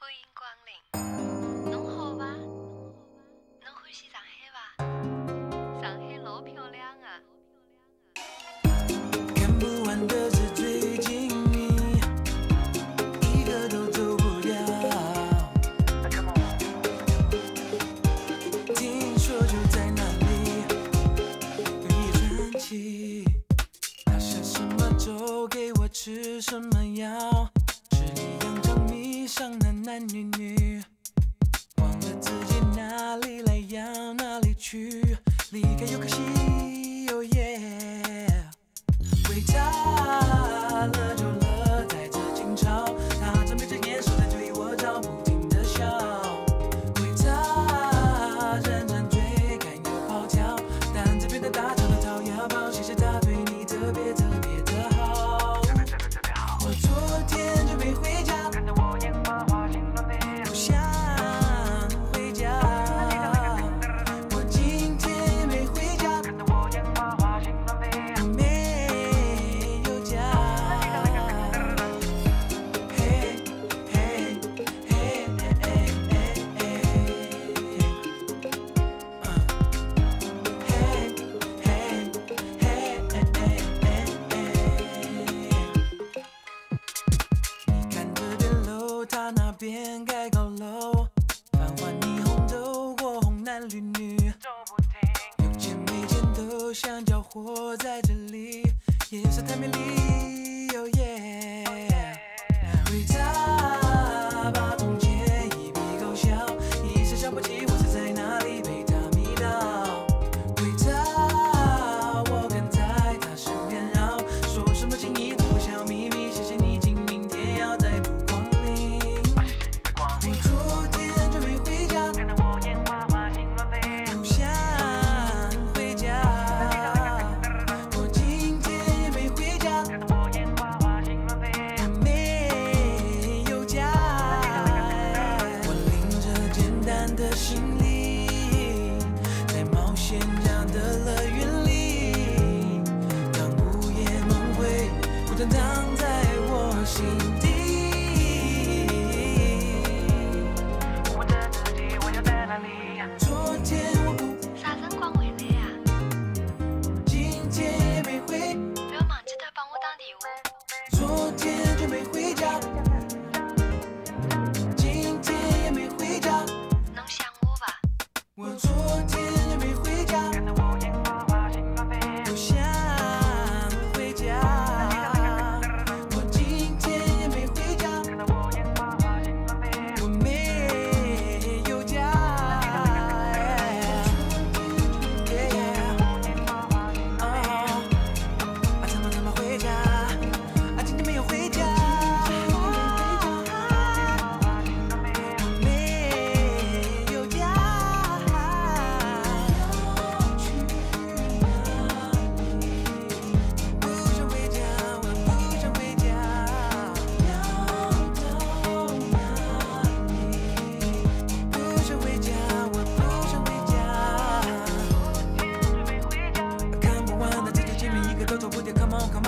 欢迎光临，侬好伐？侬欢喜上海伐？上海老漂亮啊！ 看不完的是最近你，一个都走不掉。听说就在那里有一传奇，他下什么粥给我吃什么药，吃里养着迷上男男女女，忘了自己哪里来要哪里去，离开又可惜哦耶。回家了就乐在这静潮，他正闭着眼守在追我找，不停的笑。回家认真追赶又跑跳，但这边的大桥的掏腰包，谢谢他对你特别特别的好。我昨天就没回家，看得我眼花花心乱飞，不想回家。我今天也没回家，看得我眼花花心乱飞，没有家。嘿嘿嘿嘿嘿嘿你看这边楼，他那边盖高楼，繁华霓虹斗过红男绿女，有钱没钱都想搅和在这里，夜色太美丽，哦耶！回家把从前一笔勾销，一时想不起我是在哪里被他迷倒。回家我跟在他身边绕，说什么情谊多小秘密，谢谢你今明天要再度光临。我昨天就没回家，看得我眼花花心乱飞，不想回家。我今天也没回家，看得我眼花花心乱飞，没有家。我拎着简单的行李，在冒险家的乐园里，当午夜梦回，不断躺在我心底。我问着自己，我又在哪里？昨天我不， 啥辰光回来呀？ 今天也没回， 不要忘记脱帮我打电话。 昨天就没回家，今天也没回家。 侬想我伐？ 我昨天也没回家，看得我眼花花心乱飞，不想回家。我今天也没回家，看得我眼花花心乱飞，我没有家。怎么回家？今天没有回家。没有家。不想回家，我不想回家。不想回家，我不想回家。看不完的这些见面，一个都走不掉。Come on，come